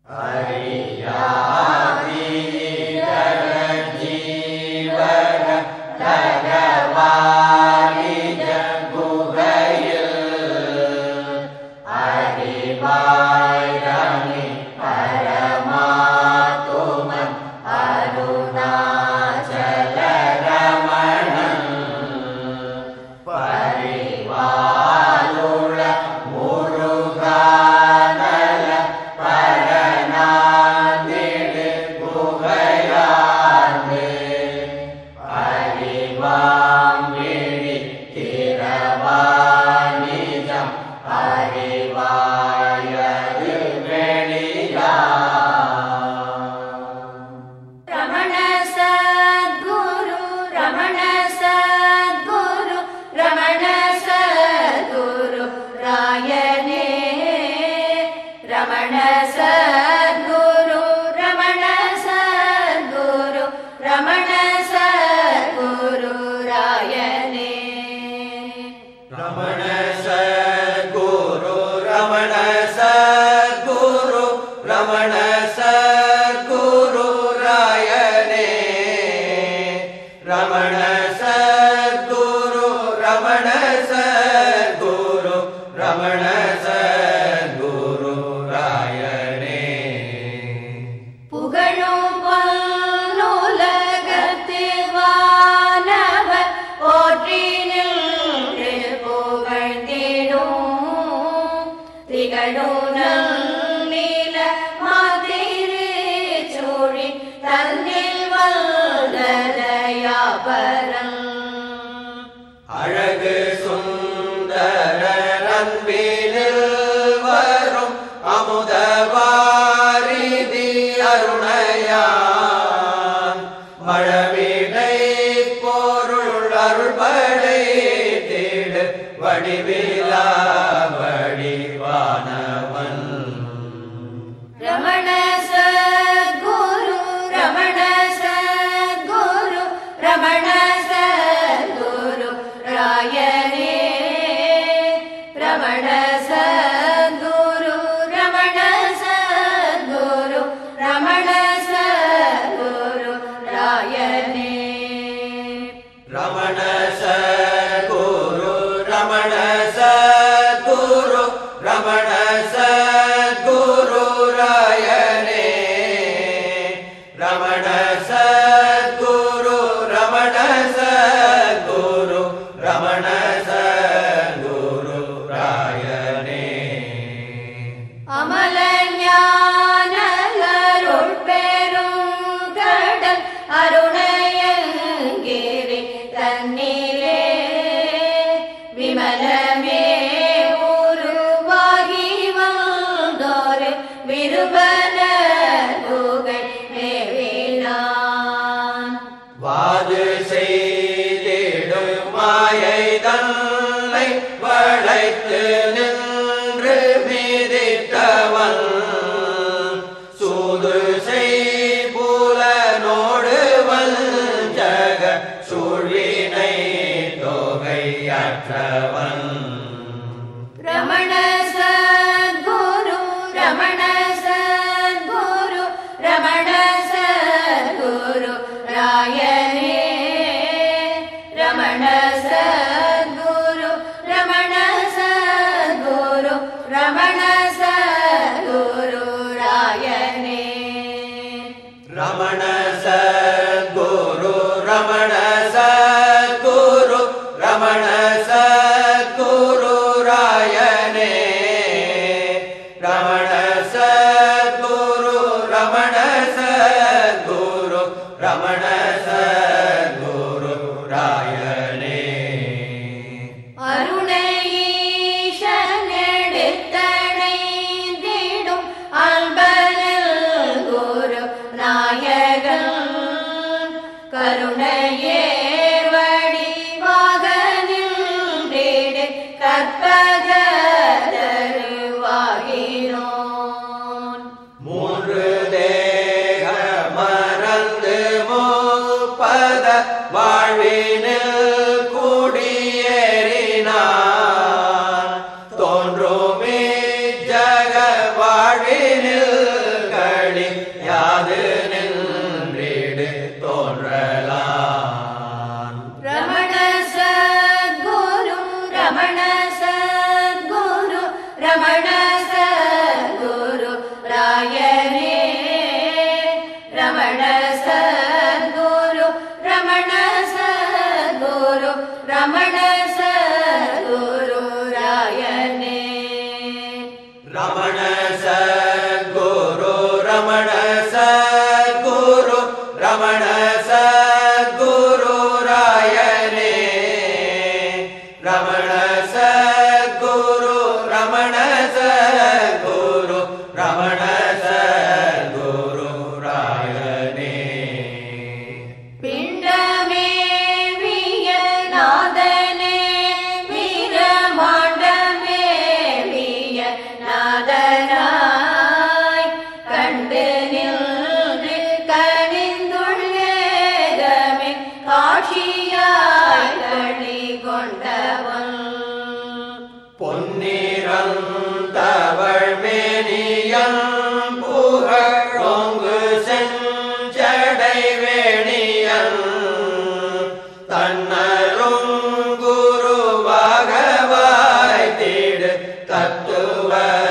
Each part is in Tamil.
மூன்று தேக மறந்து மோ ராயனே ரமண சத்குரு ரமண சத்குரு ரமண சத்குரு ராயனே ரமண சத்குரு ரமண சத்குரு ரமண சத்குரு ராயனே ரமண சத்குரு ரமண சத்குரு ரமண சத்குரு ராயனே பிண்டமே வியநாதனே வீரமாண்டமே வியநாதனாய் கண்டு நின்று கனிந்துள்ளேகமே காட்சியாய் கழி கொண்டவன் பொன்னிறந்தவள் மேனியன் புகழோங்கு செஞ்சடை வேணியன் தன்னரும் குருவாகவாய் தீடு தத்துவ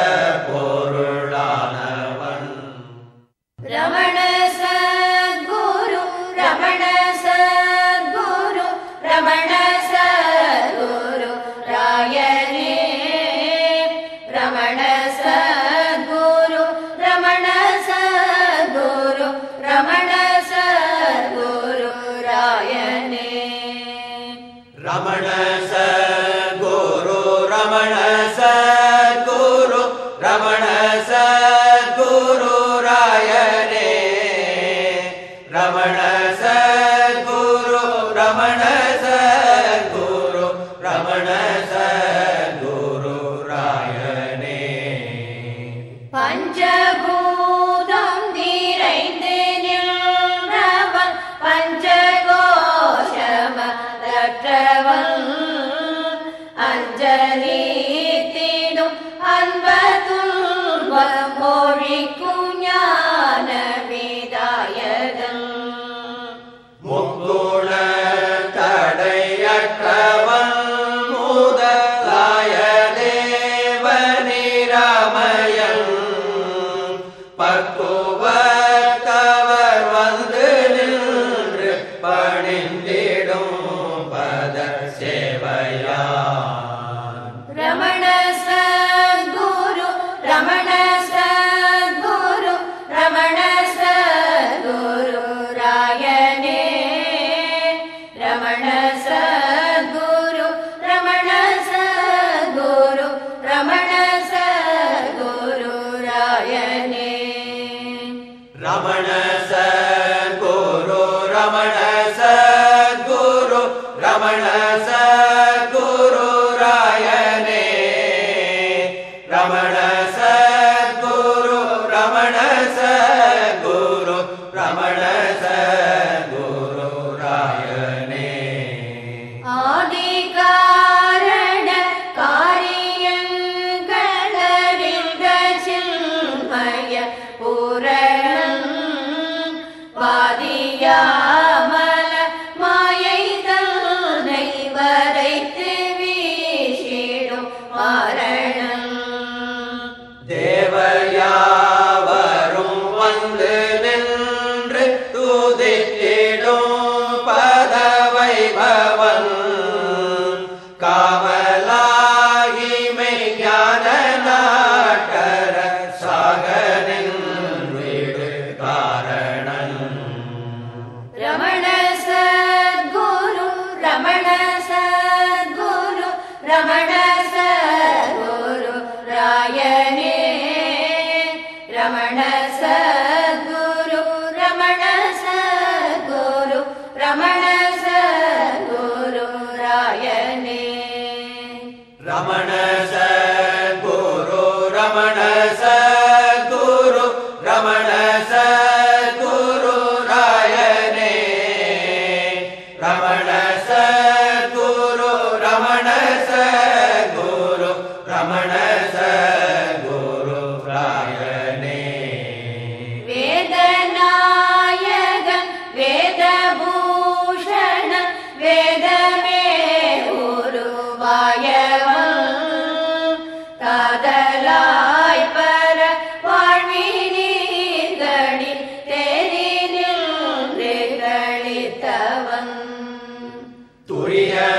பொருளானவன் ரமண சத்குரு ரமண சத்குரு ரமண சத்குரு ராயனே ரமண சத்குரு ரமண சத்குரு ரமண சத்குரு ராயனே ரமண சத்குரு ரமண சத்குரு ரமண சத்குரு ராயனே ரமண சத்குரு ரமண சத்குரு ரமண சத்குரு ராயனே பஞ்சபூதம் நிறைந்து நின்றவன் பஞ்சகோஷமற்றவன் அஞ்சலி தீடும் அன்பதுன்பம் மொழிக்கும் ஞான விதாயகன் முக்குண தடையற்றவன் முதலாய தேவனிராமயன் பக்குவத்தவர் வந்து நின்று பணிந்திடும் பத சேவையான் ரமண சத்குரு ரமண சத்குரு ரமண சத்குரு ராயனே ரமண சத்குரு ரமண சத்குரு ரமண சத்குரு ராயனே ரமண சத்குரு ரமண சத்குரு ரமண சத்குரு ராயனே ரமண சத்குரு ரமண சத்குரு ரமண சத்குரு ராயனே ஆதி காரண காரியங்களறிந்த சின்மய பூரணன் வாதியாமல மாயை தன்னை வரைத்து வீசிடும் மாரணன் தேவயாவரும் வந்து நின்று துதித்திடும் பதவைபவன் காவலாகிமை ஞான நாட்டர சாகனின் வீடு காரணன் ரமண சத்குரு ரமண சத்குரு ரமண சத்குரு ராயனே ரமண சத்குரு ரமண சத்குரு ரமண சத்குரு ராயனே ரமண சத்குரு ரமண சத்குரு ரமண சத்குரு ராயனே ரமண சத்குரு ரமண சத்குரு ரமண சத்குரு ராயனே வேதநாயகன் வேதபூஷ துரிய